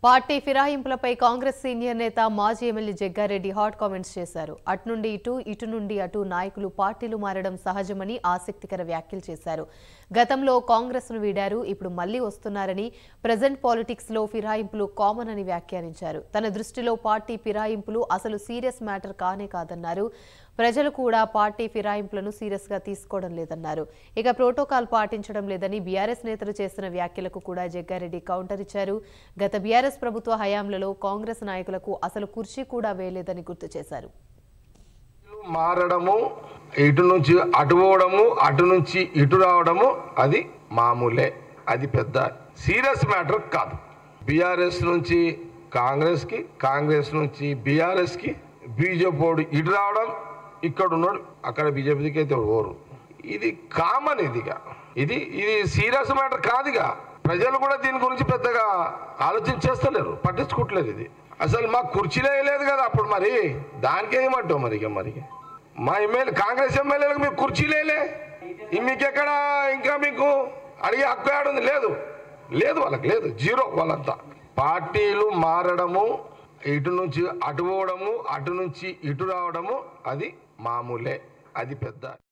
Party ఫిరాయింపులపై Congress senior నేత మాజీ MLA Jaggareddy hot comments చేశారు. అటు నుండి ఇటు నుండి అటు నాయకులు పార్టీలు మారడం సహజమని ఆసక్తికర వ్యాఖ్యలు చేశారు. గతంలో కాంగ్రెస్ను వీడారు, ఇప్పుడు మళ్లీ వస్తున్నారని, ప్రెజెంట్ పాలిటిక్స్ లో ఫిరాయింపులు కామన్ అని వ్యాఖ్యానించారు. తన దృష్టిలో పార్టీ ఫిరాయింపులు అసలు సీరియస్ మ్యాటర్ కానే కాదన్నారు. ప్రజలు కూడా పార్టీ ఫిరాయింపులను సీరియస్ గా తీసుకోవడం లేదన్నారు. ఇక ప్రోటోకాల్ పాటించడం లేదని బీఆర్ఎస్ నేతలు చేస్తున్న వ్యాఖ్యలకు కూడా జగ్గారెడ్డి కౌంటర్ ఇచ్చారు. గత బీఆర్ఎస్ ప్రభుత్వ హయాంలలో కాంగ్రెస్ నాయకులకు అసలు కుర్చీ కూడా వేయలేదని గుర్తు చేశారు. మారడము, ఇటు నుంచి అటు పోవడము, అటు నుంచి ఇటు రావడము అది మామూలే. అది పెద్ద సీరియస్ మ్యాటర్ కాదు. బీఆర్ఎస్ నుంచి కాంగ్రెస్ కి, కాంగ్రెస్ నుంచి బీఆర్ఎస్ కి, బీజేపీ ఇటు రావడం, ఇక్కడ ఉన్నాడు అక్కడ బీజేపీకి అయితే ఓరు. ఇది కామన్. ఇది సీరియస్ మ్యాటర్ కాదుగా. ప్రజలు కూడా దీని గురించి పెద్దగా ఆలోచించేస్తలేరు, పట్టించుకోవట్లేదు. ఇది అసలు మాకు కుర్చీలే వేయలేదు కదా అప్పుడు, మరి దానికి ఏమంటావు? మరి మా ఎమ్మెల్యే కాంగ్రెస్ ఎమ్మెల్యేలకు మీకు కుర్చీలేలే, మీకెక్కడ ఇంకా మీకు అడిగే హక్కు ఏడుంది? లేదు వాళ్ళకి లేదు, జీరో. వాళ్ళంతా పార్టీలు మారడము, ఇటు నుంచి అటు పోవడము, అటు నుంచి ఇటు రావడము అది మామూలే. అది పెద్ద